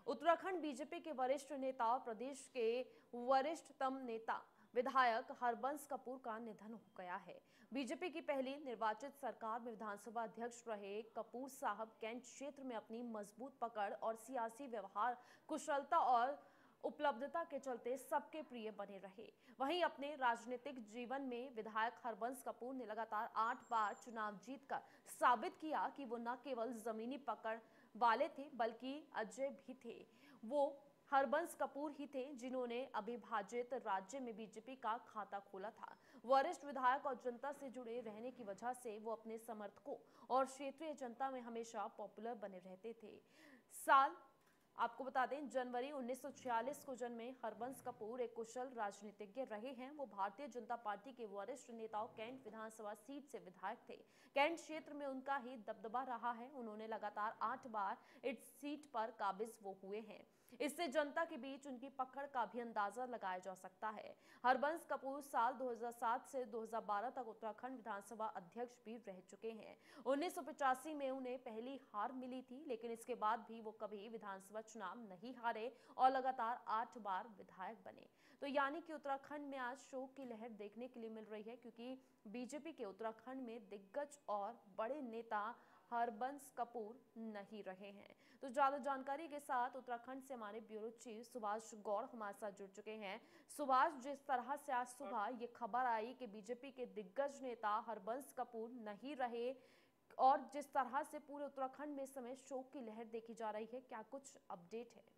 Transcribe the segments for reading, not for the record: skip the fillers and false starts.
Uttarakhand BJP के वरिष्ठ नेता और प्रदेश के वरिष्ठतम नेता विधायक हरबंस कपूर का निधन हो गया है। बीजेपी की पहली निर्वाचित सरकार में विधानसभा अध्यक्ष रहे कपूर साहब कैंट क्षेत्र में अपनी मजबूत पकड़ और सियासी व्यवहार कुशलता और उपलब्धता के चलते सबके प्रिय बने रहे। वहीं अपने राजनीतिक जीवन में विधायक हरबंस कपूर ने लगातार 8 बार चुनाव जीतकर साबित किया कि वो न केवल जमीनी पकड़ वाले थे बल्कि अजय भी थे। वो हरबंस कपूर ही थे जिन्होंने अविभाजित राज्य में बीजेपी का खाता खोला था। वरिष्ठ विधायक और जनता से जुड़े रहने की वजह से वो अपने समर्थकों और क्षेत्रीय जनता में हमेशा पॉपुलर बने रहते थे। साल आपको बता दें, जनवरी 1946 को जन्मे हरबंस कपूर एक कुशल राजनीतिज्ञ रहे हैं। वो भारतीय जनता पार्टी के वरिष्ठ नेताओं कैंट विधानसभा सीट से विधायक थे। कैंट क्षेत्र में उनका ही दबदबा रहा है। उन्होंने लगातार 8 बार इस सीट पर काबिज वो हुए हैं। इससे जनता के बीच उनकी पकड़ का भी अंदाजा लगाया जा सकता है। हरबंस कपूर साल 2007 से 2012 तक उत्तराखंड विधानसभा अध्यक्ष भी रह चुके हैं। 1985 में उन्हें पहली हार मिली थी, लेकिन इसके बाद भी वो कभी विधानसभा चुनाव नहीं हारे और लगातार 8 बार विधायक बने। तो यानी कि उत्तराखंड में आज शोक की लहर देखने के लिए मिल रही है, क्योंकि बीजेपी के उत्तराखंड में दिग्गज और बड़े नेता हरबंस कपूर नहीं रहे हैं। तो ज्यादा जानकारी के साथ उत्तराखंड से हमारे ब्यूरो चीफ सुभाष गौड़ हमारे साथ जुड़ चुके हैं। सुभाष, जिस तरह से आज सुबह ये खबर आई कि बीजेपी के दिग्गज नेता हरबंस कपूर नहीं रहे और जिस तरह से पूरे उत्तराखंड में इस समय शोक की लहर देखी जा रही है, क्या कुछ अपडेट है?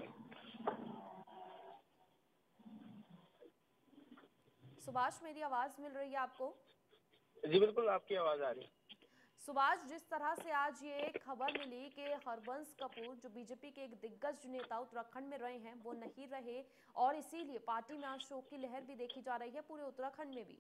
सुभाष, मेरी आवाज मिल रही है आपको? जी बिल्कुल, आपकी आवाज आ रही है। सुभाष, जिस तरह से आज ये खबर मिली कि हरबंस कपूर जो बीजेपी के एक दिग्गज नेता उत्तराखंड में रहे हैं वो नहीं रहे और इसीलिए पार्टी में आज शोक की लहर भी देखी जा रही है पूरे उत्तराखंड में भी।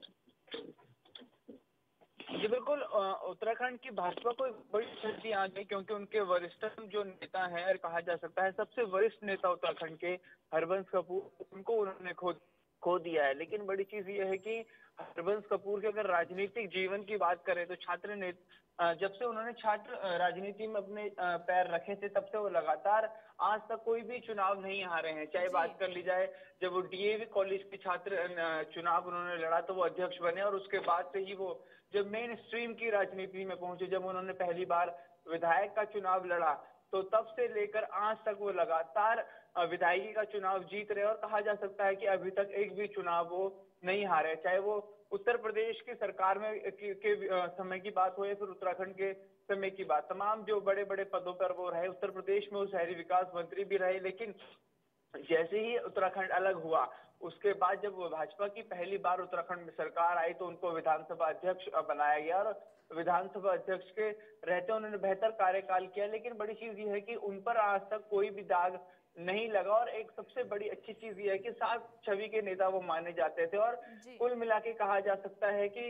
जी बिल्कुल, उत्तराखंड की भाजपा को एक बड़ी क्षति आ गई, क्योंकि उनके वरिष्ठतम जो नेता हैं और कहा जा सकता है सबसे वरिष्ठ नेता उत्तराखंड के हरबंस कपूर, उनको उन्होंने खो दिया है। लेकिन बड़ी चीज ये है कि हरबंस कपूर के अगर राजनीतिक जीवन की बात करें तो जब से उन्होंने छात्र राजनीति में अपने पैर रखे थे तब से वो लगातार आज तक कोई भी चुनाव नहीं हारे हैं। चाहे बात कर ली जाए, जब वो डीएवी कॉलेज के छात्र चुनाव उन्होंने लड़ा तो वो अध्यक्ष बने, और उसके बाद से ही वो जब मेन स्ट्रीम की राजनीति में पहुंचे, जब उन्होंने पहली बार विधायक का चुनाव लड़ा, तो तब से लेकर आज तक वो लगातार विधायकी का चुनाव जीत रहे, और कहा जा सकता है कि अभी तक एक भी चुनाव वो नहीं हारे। चाहे वो उत्तर प्रदेश की सरकार में के समय की बात हो या फिर उत्तराखंड के समय की बात, तमाम जो बड़े बड़े पदों पर वो रहे। उत्तर प्रदेश में वो शहरी विकास मंत्री भी रहे, लेकिन जैसे ही उत्तराखंड अलग हुआ उसके बाद जब भाजपा की पहली बार उत्तराखंड में सरकार आई तो उनको विधानसभा अध्यक्ष बनाया गया, और विधानसभा अध्यक्ष के रहते उन्होंने बेहतर कार्यकाल किया। लेकिन बड़ी चीज ये है कि उन पर आज तक कोई भी दाग नहीं लगा, और एक सबसे बड़ी अच्छी चीज ये है कि साफ छवि के नेता वो माने जाते थे। और कुल मिला के कहा जा सकता है कि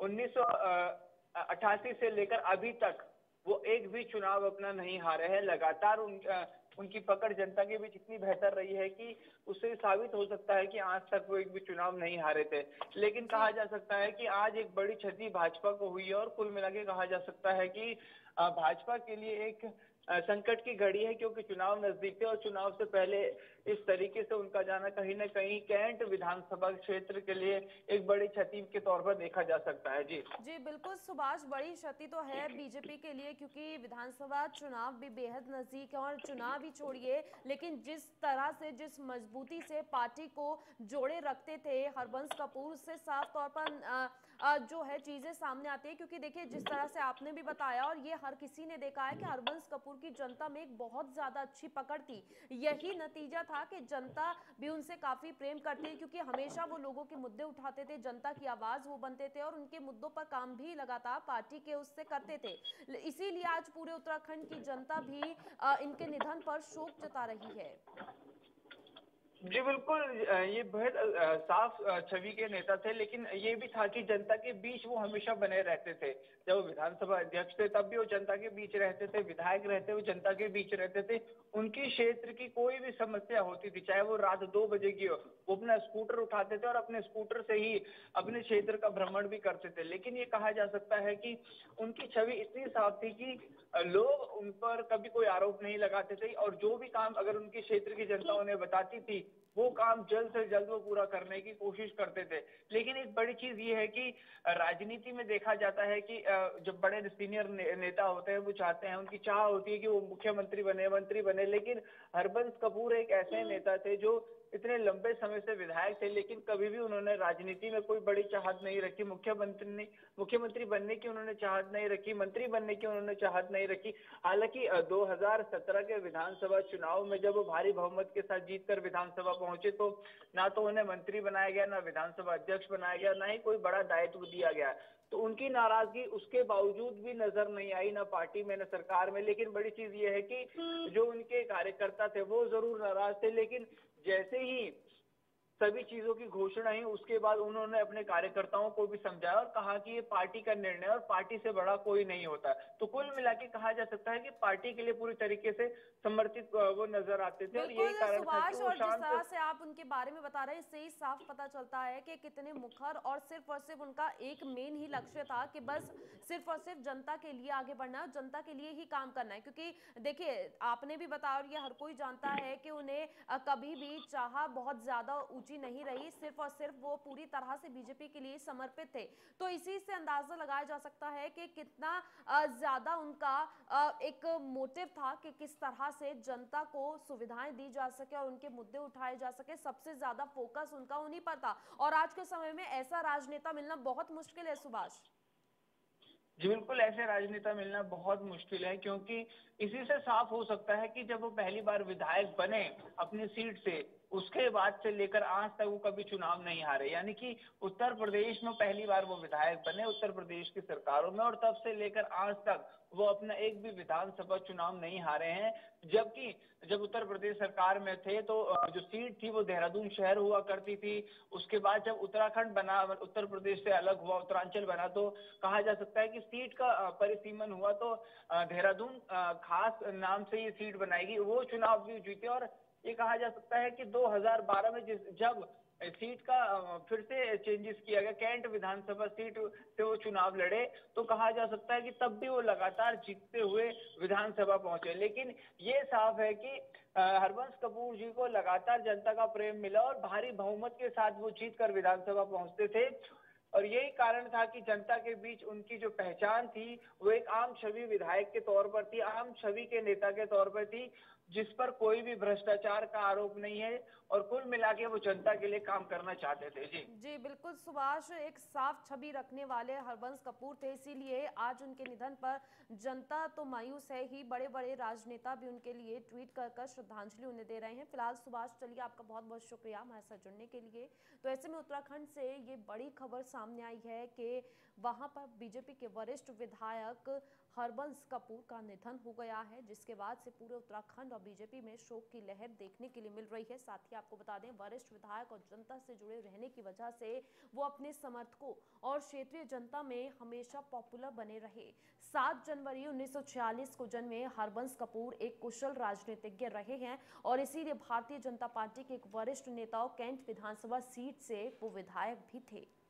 1988 से लेकर अभी तक वो एक भी चुनाव अपना नहीं हारे हैं। लगातार उनकी पकड़ जनता के बीच इतनी बेहतर रही है कि उससे साबित हो सकता है कि आज तक वो एक भी चुनाव नहीं हारे थे। लेकिन कहा जा सकता है कि आज एक बड़ी क्षति भाजपा को हुई है, और कुल मिला के कहा जा सकता है कि भाजपा के लिए एक संकट की घड़ी है, क्योंकि चुनाव नजदीक है और चुनाव से पहले इस तरीके से उनका जाना कहीं ना कहीं कैंट विधानसभा क्षेत्र के लिए एक बड़ी क्षति के तौर पर देखा जा सकता है। जी बिल्कुल सुभाष, बड़ी क्षति तो है बीजेपी के लिए, क्योंकि विधानसभा चुनाव भी बेहद नजदीक है और चुनाव ही छोड़िए, लेकिन जिस तरह से जिस मजबूती से पार्टी को जोड़े रखते थे हरबंस कपूर, उससे साफ तौर पर जो है चीजें सामने आती है। क्योंकि देखिए, जिस तरह से आपने भी बताया और ये हर किसी ने देखा है कि हरबंस कपूर की जनता में एक बहुत ज्यादा अच्छी पकड़ थी। यही नतीजा था कि जनता भी उनसे काफी प्रेम करती है, क्योंकि हमेशा वो लोगों के मुद्दे उठाते थे, जनता की आवाज वो बनते थे और उनके मुद्दों पर काम भी लगातार पार्टी के उससे करते थे। इसीलिए आज पूरे उत्तराखंड की जनता भी इनके निधन पर शोक जता रही है। जी बिल्कुल, ये बेहद साफ छवि के नेता थे, लेकिन ये भी था कि जनता के बीच वो हमेशा बने रहते थे। जब वो विधानसभा अध्यक्ष थे तब भी वो जनता के बीच रहते थे, विधायक रहते वो जनता के बीच रहते थे। उनकी क्षेत्र की कोई भी समस्या होती थी, चाहे वो रात 2 बजे की हो, वो अपना स्कूटर उठाते थे और अपने स्कूटर से ही अपने क्षेत्र का भ्रमण भी करते थे। लेकिन ये कहा जा सकता है कि उनकी छवि इतनी साफ थी कि लोग उन पर कभी कोई आरोप नहीं लगाते थे और जो भी काम अगर उनके क्षेत्र की जनता उन्हें बताती थी, वो काम जल्द से जल्द वो पूरा करने की कोशिश करते थे। लेकिन एक बड़ी चीज ये है कि राजनीति में देखा जाता है कि जब बड़े सीनियर नेता होते हैं, वो चाहते हैं, उनकी चाह होती है कि वो मुख्यमंत्री बने, मंत्री बने। लेकिन हरबंस कपूर एक ऐसे नेता थे जो इतने लंबे समय से विधायक थे, लेकिन कभी भी उन्होंने राजनीति में कोई बड़ी चाहत नहीं रखी। मुख्यमंत्री बनने की उन्होंने चाहत नहीं रखी, मंत्री बनने की उन्होंने चाहत नहीं रखी। हालांकि 2017 के विधानसभा चुनाव में जब वो भारी बहुमत के साथ जीतकर विधानसभा पहुंचे, तो ना तो उन्हें मंत्री बनाया गया, ना विधानसभा अध्यक्ष बनाया गया, ना ही कोई बड़ा दायित्व दिया गया। तो उनकी नाराजगी उसके बावजूद भी नजर नहीं आई, ना पार्टी में, ना सरकार में। लेकिन बड़ी चीज ये है कि जो उनके कार्यकर्ता थे वो जरूर नाराज थे, लेकिन जैसे ही सभी चीजों की घोषणा ही, उसके बाद उन्होंने अपने कार्यकर्ताओं को भी समझाया और कहा कि ये पार्टी का निर्णय और पार्टी से बड़ा कोई नहीं होता। तो कुल मिला के कहा जा सकता है कि पार्टी के लिए पूरी तरीके से समर्पित वो नजर आते थे और यही बिल्कुल कारण था कि सुभाष, वो और जिस शांत। तरह से आप उनके बारे में बता रहे हैं, इससे ही साफ पता चलता है कि कितने मुखर और सिर्फ उनका एक मेन ही लक्ष्य था कि बस सिर्फ और सिर्फ जनता के लिए आगे बढ़ना है और जनता के लिए ही काम करना है। क्योंकि देखिए, आपने भी बताया और ये हर कोई जानता है कि उन्हें कभी भी चाह बहुत ज्यादा ऊंची नहीं रही, सिर्फ और सिर्फ वो पूरी तरह से बीजेपी के लिए समर्पित थे। तो इसी से अंदाजा लगाया जा सकता है कि कितना ज्यादा उनका एक मोटिव था कि किस तरह से जनता को सुविधाएं दी जा सके और उनके मुद्दे उठाए जा सके। सबसे ज्यादा फोकस उनका उन्हीं पर था और आज के समय में ऐसा राजनेता मिलना बहुत मुश्किल है सुभाष। जी बिल्कुल, ऐसे राजनेता मिलना बहुत मुश्किल है, क्योंकि इसी से साफ हो सकता है कि जब वो पहली बार विधायक बने अपनी सीट से, उसके बाद से लेकर आज तक वो कभी चुनाव नहीं हारे। यानी कि उत्तर प्रदेश में पहली बार वो विधायक बने उत्तर प्रदेश की सरकारों में, और तब से लेकर आज तक वो अपना एक भी विधानसभा चुनाव नहीं हारे हैं। जबकि जब उत्तर प्रदेश सरकार में थे तो जो सीट थी वो देहरादून शहर हुआ करती थी। उसके बाद जब उत्तराखंड बना, उत्तर प्रदेश से अलग हुआ, उत्तरांचल बना, तो कहा जा सकता है कि सीट का परिसीमन हुआ तो देहरादून खास नाम से ये सीट बनाएगी। वो चुनाव भी जीते और ये कहा जा सकता है कि 2012 में जब सीट का फिर से चेंजेस किया गया, कैंट विधानसभा सीट से वो चुनाव लड़े, तो कहा जा सकता है कि तब भी वो लगातार जीतते हुए विधानसभा पहुंचे। लेकिन ये साफ है कि हरबंस कपूर जी को लगातार जनता का प्रेम मिला और भारी बहुमत के साथ वो जीत कर विधानसभा पहुंचते थे। और यही कारण था कि जनता के बीच उनकी जो पहचान थी वो एक आम छवि विधायक के तौर पर थी, आम छवि के नेता के तौर पर थी, जिस पर कोई भी भ्रष्टाचार का आरोप नहीं है और कुल मिला के वो जनता के लिए काम करना चाहते थे। जी जी बिल्कुल सुभाष, एक साफ छवि रखने वाले हरबंस कपूर थे, इसीलिए आज उनके निधन पर जनता तो मायूस है ही, बड़े बड़े राजनेता भी उनके लिए ट्वीट कर कर श्रद्धांजलि उन्हें दे रहे हैं। फिलहाल सुभाष, चलिए आपका बहुत बहुत शुक्रिया हमारे साथ जुड़ने के लिए। तो ऐसे में उत्तराखंड से ये बड़ी खबर सामने आई है कि वहां पर बीजेपी के वरिष्ठ विधायक हरबंस कपूर का निधन हो गया है, जिसके बाद से पूरे उत्तराखंड और बीजेपी में शोक की लहर देखने के लिए मिल रही है। साथ ही आपको बता दें, वरिष्ठ विधायक और जनता से जुड़े रहने की वजह से वो अपने समर्थकों और क्षेत्रीय जनता में हमेशा पॉपुलर बने रहे। 7 जनवरी 1946 को जन्मे हरबंस कपूर एक कुशल राजनीतिज्ञ रहे हैं और इसीलिए भारतीय जनता पार्टी के एक वरिष्ठ नेता कैंट विधानसभा सीट से वो विधायक भी थे।